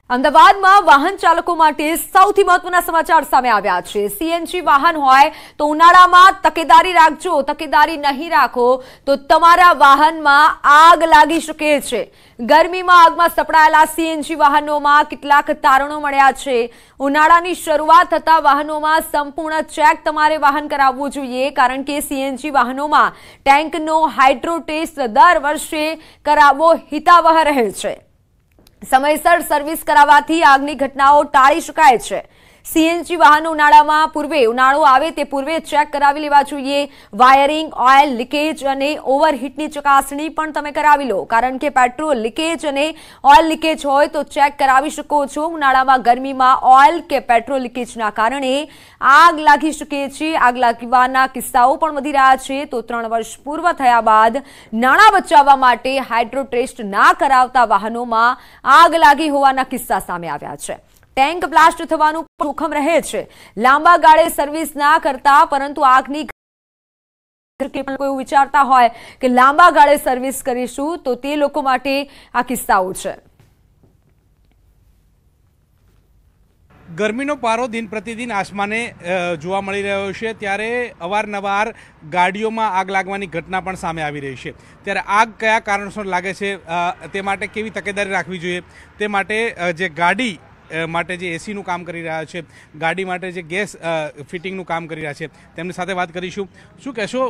અમદાવાદમાં વાહન ચાલકો માટે સૌથી મહત્વના સમાચાર સામે આવ્યા છે। સીએનજી વાહન હોય તો ઉનાળામાં તકેદારી રાખજો, તકેદારી નહીં રાખો તો તમારા વાહનમાં આગ લાગી શકે છે। ગરમીમાં આગમાં સપડાયેલા સીએનજી વાહનોમાં કેટલાક તારણો મળ્યા છે। ઉનાળાની શરૂઆત થતા વાહનોમાં સંપૂર્ણ ચેક તમારે વાહન કરાવવું જોઈએ, કારણ કે સીએનજી વાહનોમાં ટેન્કનો હાઇડ્રો ટેસ્ટ દર વર્ષે કરાવવો હિતાવહ રહે છે। સમયસર સર્વિસ કરાવવાથી આગની ઘટનાઓ ટાળી શકાય છે। સીએનજી વાહનો ઉનાળો આવે તે પૂર્વે ચેક કરાવી લેવા જોઈએ। વાયરિંગ, ઓઇલ લીકેજ અને ઓવરહીટની ચકાસણી પણ તમે કરાવી લો, કારણ કે પેટ્રોલ લીકેજ અને ઓઇલ લીકેજ હોય તો ચેક કરાવી શકો છો। ઉનાળામાં ગરમીમાં ઓઇલ કે પેટ્રોલ લીકેજના કારણે આગ લાગી શકે છે। આગ લાગવાના કિસ્સાઓ પણ વધી રહ્યા છે। તો 3 વર્ષ પૂર્વ થયા બાદ નાણાં બચાવવા માટે હાઇડ્રો ટેસ્ટ ના કરાવતા વાહનોમાં આગ લાગી હોવાના કિસ્સા સામે આવ્યા છે। ટેન્ક બ્લાસ્ટ થવાનું જોખમ રહે છે। લાંબા ગાળે સર્વિસ ના કરતા, પરંતુ આગની કોઈ વિચારતા હોય કે લાંબા ગાળે સર્વિસ કરીશું તો તે લોકો માટે આ કિસ્સાઓ છે। ગરમીનો પારો દિન પ્રતિદિન આસમાને જોવા મળી રહ્યો છે, ત્યારે અવારનવાર ગાડીઓમાં આગ લાગવાની ઘટના પણ સામે આવી રહી છે। ત્યારે આગ કયા કારણોસર લાગે છે તે માટે કેવી તકેદારી રાખવી જોઈએ, તે માટે જે ગાડી માટે જે એસીનું કામ કરી રહ્યા છે, ગાડી માટે જે ગેસ ફિટિંગનું કામ કરી રહ્યા છે, તેમની સાથે વાત કરીશું। શું કહેશો,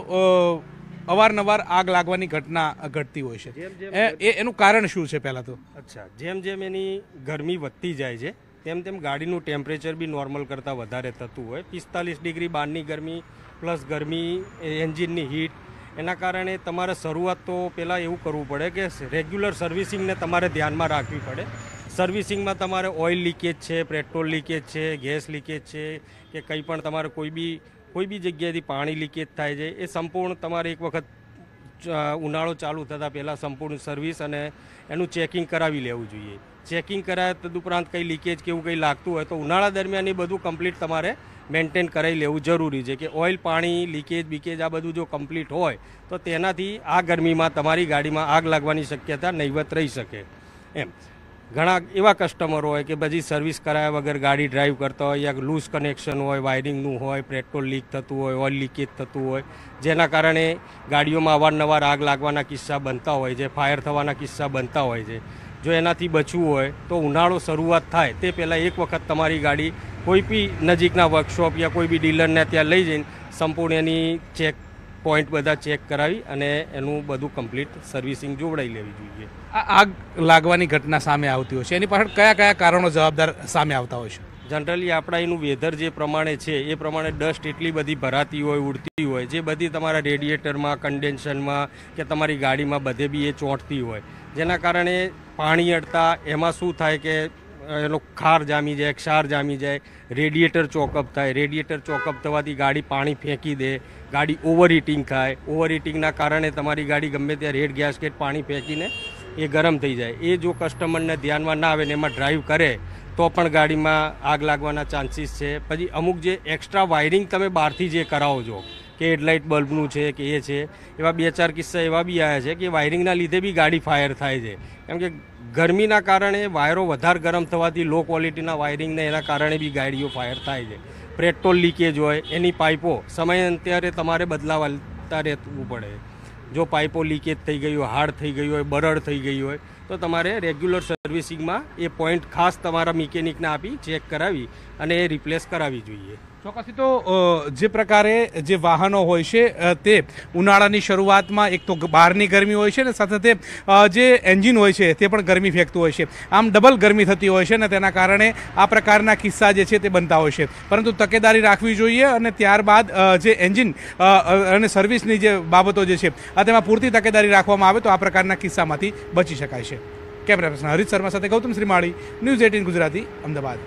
અવારનવાર આગ લાગવાની ઘટના ઘટતી હોય છે, એનું કારણ શું છે? પહેલાં તો જેમ જેમ એની ગરમી વધતી જાય છે તેમ તેમ ગાડીનું ટેમ્પરેચર બી નોર્મલ કરતાં વધારે થતું હોય। 45 ડિગ્રી બહારની ગરમી પ્લસ ગરમી એન્જિનની હીટ, એના કારણે તમારે શરૂઆત તો પહેલાં એવું કરવું પડે કે રેગ્યુલર સર્વિસિંગને તમારે ધ્યાનમાં રાખવી પડે। સર્વિસિંગમાં તમારે ઓઇલ લીકેજ છે, પેટ્રોલ લીકેજ છે, ગેસ લીકેજ છે કે કંઈ પણ તમારે કોઈ બી જગ્યાએથી પાણી લીકેજ થાય છે, એ સંપૂર્ણ તમારે એક વખત ઉનાળો ચાલુ થતાં પહેલાં સંપૂર્ણ સર્વિસ અને એનું ચેકિંગ કરાવી લેવું જોઈએ। ચેકિંગ કરાવ્યા તદુપરાંત કંઈ લીકેજ કે એવું કંઈ લાગતું હોય તો ઉનાળા દરમિયાન એ બધું કમ્પ્લીટ તમારે મેન્ટેન કરાવી લેવું જરૂરી છે, કે ઓઇલ, પાણી, લીકેજ બીકેજ આ બધું જો કમ્પ્લીટ હોય તો તેનાથી આ ગરમીમાં તમારી ગાડીમાં આગ લાગવાની શક્યતા નહીવત રહી શકે એમ। ઘણા એવા કસ્ટમરો હોય કે બધી સર્વિસ કરાયા વગર ગાડી ડ્રાઈવ કરતા હોય, યા લૂઝ કનેક્શન હોય, વાયરિંગનું હોય, પેટ્રોલ લીક થતું હોય, ઓઇલ લીકેજ થતું હોય, જેના કારણે ગાડીઓમાં અવારનવાર આગ લાગવાના કિસ્સા બનતા હોય છે, ફાયર થવાના કિસ્સા બનતા હોય છે। જો એનાથી બચવું હોય તો ઉનાળો શરૂઆત થાય તે પહેલાં એક વખત તમારી ગાડી કોઈ બી નજીકના વર્કશોપ યા કોઈ બી ડીલરને ત્યાં લઈ જઈને સંપૂર્ણ એની ચેક પોઈન્ટ બધા ચેક કરાવી અને એનું બધું કમ્પ્લીટ સર્વિસિંગ જોવડાવી લેવી જોઈએ। આગ લાગવાની ઘટના સામે આવતી હોય છે, એની પાછળ કયા કયા કારણો જવાબદાર સામે આવતા હોય છે? જનરલી આપણા એનું વેધર જે પ્રમાણે છે એ પ્રમાણે ડસ્ટ એટલી બધી ભરાતી હોય, ઉડતી હોય, જે બધી તમારા રેડિએટરમાં, કન્ડેન્સરમાં કે તમારી ગાડીમાં બધે બી એ ચોંટતી હોય, જેના કારણે પાણી અડતા એમાં શું થાય કે એનો ખાર જામી જાય, ક્ષાર જામી જાય, રેડિએટર ચોકઅપ થાય, રેડિએટર ચોકઅપ થવાથી ગાડી પાણી ફેંકી દે, ગાડી ઓવરહીટિંગ થાય, ઓવરહીટિંગના કારણે તમારી ગાડી ગમે ત્યાં રેડ ગેસકેટ પાણી ફેંકીને એ ગરમ થઈ જાય। એ જો કસ્ટમરને ધ્યાનમાં ના આવે ને એમાં ડ્રાઈવ કરે તો પણ ગાડીમાં આગ લાગવાના ચાન્સીસ છે। પછી અમુક જે એક્સ્ટ્રા વાયરિંગ તમે બહારથી જે કરાવો છો કે હેડલાઇટ બલ્બનું છે કે એ છે, એવા 2-4 કિસ્સા એવા બી આવ્યા છે કે વાયરિંગના લીધે બી ગાડી ફાયર થાય છે, કેમ કે ગરમીના કારણે વાયરો વધારે ગરમ થવાથી લો ક્વોલિટીના વાયરિંગને એના કારણે બી ગાડીઓ ફાયર થાય છે। પેટ્રોલ લીકેજ હોય, એની પાઇપો સમયાંતરે તમારે બદલાવતા રહેવું પડે। જો પાઇપો લીકેજ થઈ ગઈ હોય, હાર્ડ થઈ ગઈ હોય, બરડ થઈ ગઈ હોય તો તમારે રેગ્યુલર સર્વિસિંગમાં એ પોઈન્ટ ખાસ તમારા મિકેનિકને આપી ચેક કરાવી અને એ રિપ્લેસ કરાવવી જોઈએ। ચોક્કસથી તો જે પ્રકારે જે વાહનો હોય છે તે ઉનાળાની શરૂઆતમાં એક તો બહારની ગરમી હોય છે ને સાથે જે એન્જિન હોય છે તે પણ ગરમી ફેંકતું હોય છે, આમ ડબલ ગરમી થતી હોય છે ને તેના કારણે આ પ્રકારના કિસ્સા જે છે તે બનતા હોય છે। પરંતુ તકેદારી રાખવી જોઈએ અને ત્યારબાદ જે એન્જિન અને સર્વિસની જે બાબતો જે છે તેમાં પૂરતી તકેદારી રાખવામાં આવે તો આ પ્રકારના કિસ્સામાંથી બચી શકાય છે। કેમેરા પર્સન હરીશ શર્મા સાથે ગૌતમ શ્રીમાળી, ન્યૂઝ 18 ગુજરાતી, અમદાવાદ।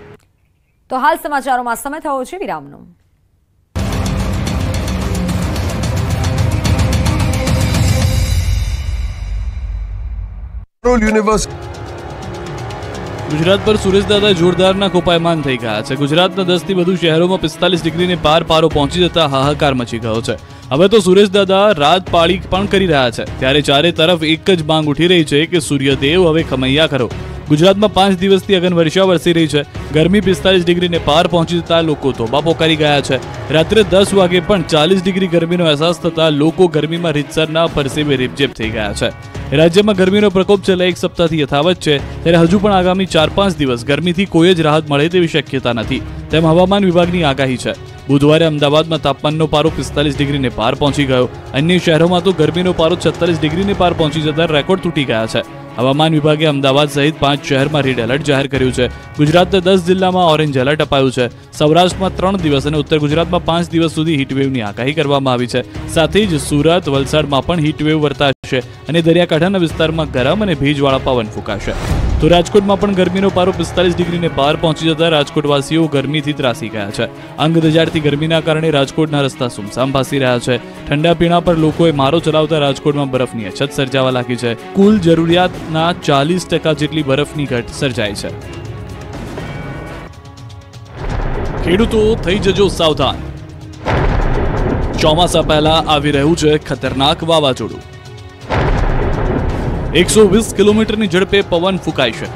તો હાલ સમાચારોમાં સમય થયો છે વિરામનો। ગુજરાત પર સુરેશદાદા જોરદારના કોપાયમાન થઈ ગયા છે। ગુજરાતના 10 થી વધુ શહેરોમાં 45 ડિગ્રીને પાર પારો પહોંચી જતા હાહાકાર મચી ગયો છે। હવે તો સુરેશદાદા રાત પાળી પણ કરી રહ્યા છે, ત્યારે ચારે તરફ એક જ માંગ ઉઠી રહી છે કે સૂર્યદેવ હવે ખમૈયા કરો। ગુજરાતમાં 5 દિવસથી અગન વર્ષા વરસી રહી છે. ગરમી 45 ડિગ્રીને પાર પહોંચી જતા લોકો તોબા પોકારી ગયા છે. રાત્રે 10 વાગે પણ 40 ડિગ્રી ગરમીનો અહેસાસ થતા લોકો ગરમીમાં રીતસરના પરસેવે રેબઝેબ થઈ ગયા છે. રાજ્યમાં ગરમીનો પ્રકોપ છેલ્લા એક સપ્તાહથી યથાવત છે, ત્યારે હજુ પણ આગામી 4-5 દિવસ ગરમીથી કોઈ જ રાહત મળે તેવી શક્યતા નથી, તેમ હવામાન વિભાગની આગાહી છે. બુધવારે અમદાવાદમાં તાપમાનનો પારો 45 ડિગ્રીને પાર પહોંચી ગયો. અન્ય શહેરોમાં તો ગરમીનો પારો 46 ડિગ્રીને પાર પહોંચી જતા રેકોર્ડ તૂટી ગયા છે. હવામાન વિભાગે અમદાવાદ સહિત 5 શહેરમાં રેડ એલર્ટ જાહેર કર્યું છે. ગુજરાતના 10 જિલ્લામાં ઓરેન્જ એલર્ટ અપાયું છે. સૌરાષ્ટ્રમાં 3 દિવસ અને ઉત્તર ગુજરાતમાં 5 દિવસ સુધી હીટવેવની આગાહી કરવામાં આવી છે. સાથે જ સુરત, વલસાડમાં પણ હીટવેવ વર્તાશે અને દરિયાકાંઠાના વિસ્તારમાં ગરમ અને ભેજવાળા પવન ફૂંકાશે. તો રાજકોટમાં પણ ગરમીનો પારો 45 ડિગ્રીને પાર પહોંચી જતા રાજકોટવાસીઓ ગરમીથી ત્રાસી ગયા છે. અંગ દજાડતી ગરમીના કારણે રાજકોટના રસ્તા સુમસામ ભાસી રહ્યા છે. ઠંડા પીણા પર લોકોએ મારો ચલાવતા રાજકોટમાં બરફની અછત સર્જાવા લાગી છે. કુલ જરૂરિયાતના 40% જેટલી બરફની ઘટ સર્જાઈ છે. ખેડૂતો થઈ જજો સાવધાન. ચોમાસા પહેલા આવી રહ્યું છે ખતરનાક વાવાઝોડું. 120 કિલોમીટરની ઝડપે પવન ફૂંકાઈ શકે,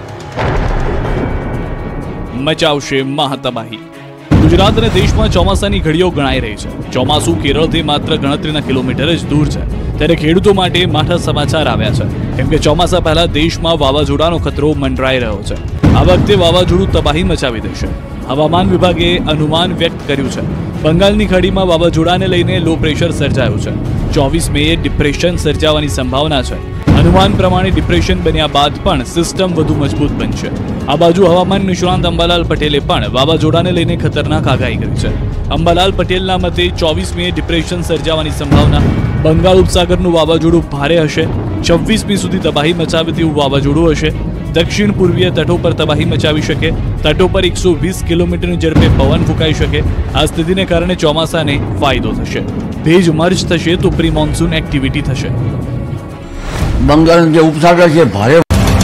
મચાવશે મહાતબાહી. ગુજરાત અને દેશમાં ચોમાસાની ઘડીઓ ગણાઈ રહી છે. ચોમાસું કેરળથી માત્ર ગણતરીના કિલોમીટર જ દૂર છે, ત્યારે ખેડૂતો માટે માઠા સમાચાર આવ્યા છે, કેમ કે ચોમાસા પહેલા દેશમાં વાવાઝોડાનો ખતરો મંડરાઈ રહ્યો છે. આ વખતે વાવાઝોડું તબાહી મચાવી દેશે. હવામાન વિભાગે અનુમાન વ્યક્ત કર્યું છે. બંગાળની ખાડીમાં વાવાઝોડાને લઈને લો પ્રેશર સર્જાયું છે. 24 મેએ ડિપ્રેશન સર્જાવાની સંભાવના છે. અનુમાન પ્રમાણે ડિપ્રેશન બન્યા બાદ પણ સિસ્ટમ વધુ મજબૂત બનશે. આ બાજુ હવામાન નિષ્ણાંત અંબાલાલ પટેલે પણ વાવાઝોડાને લઈને ખતરનાક આગાહી કરી છે. અંબાલાલ પટેલના મતે 24 મેએ ડિપ્રેશન સર્જાવાની સંભાવના. બંગાળ ઉપસાગરનું વાવાઝોડું ભારે હશે. 26મી સુધી તબાહી મચાવે તેવું વાવાઝોડું હશે. દક્ષિણ પૂર્વીય તટો પર તબાહી મચાવી શકે. તટો પર 120 કિલોમીટરની ઝડપે પવન ફૂંકાઈ શકે. આ સ્થિતિને કારણે ચોમાસાને ફાયદો થશે. ભેજ મર્જ થશે તો પ્રી મોન્સૂન એક્ટિવિટી થશે. બંગાળ જે ઉપસાગર છે ભારે.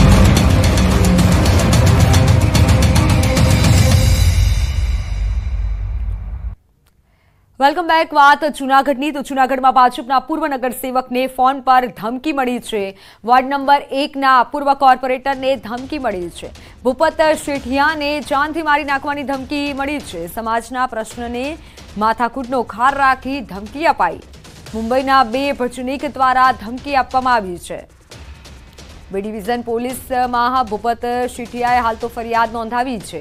Welcome back. વાત જૂનાગઢની, તો જૂનાગઢમાં ભાજપના પૂર્વ નગરસેવકને ફોન પર ધમકી મળી છે. વોર્ડ નંબર 1ના પૂર્વ કોર્પોરેટરને ધમકી મળી છે. ભૂપત શેઠિયાને જાનથી મારી નાખવાની ધમકી મળી છે. સમાજના પ્રશ્નને માથાકૂટનો ખાર રાખી ધમકી અપાઈ. મુંબઈના 2 ભજનીક દ્વારા ધમકી આપવામાં આવી છે. બી ડિવિઝન પોલીસમાં ભૂપત શેઠિયાએ હાલ તો ફરિયાદ નોંધાવી છે.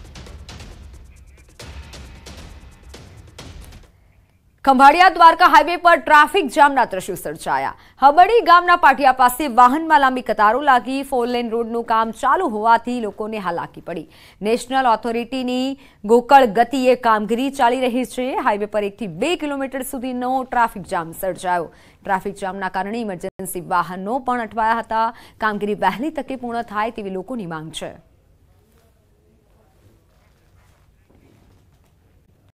ખંભાળિયા દ્વારકા હાઈવે પર ટ્રાફિક જામના દ્રશ્યો સર્જાયા. હબડી ગામના પાટિયા પાસે વાહનમાં લાંબી કતારો લાગી. 4 લેન રોડનું કામ ચાલુ હોવાથી લોકોને હાલાકી પડી. નેશનલ ઓથોરિટીની ગોકળ ગતિએ કામગીરી ચાલી રહી છે. હાઈવે પર 1 થી 2 કિલોમીટર સુધીનો ટ્રાફિક જામ સર્જાયો. ટ્રાફિક જામના કારણે ઇમરજન્સી વાહનો પણ અટવાયા હતા. કામગીરી વહેલી તકે પૂર્ણ થાય તેવી લોકોની માંગ છે.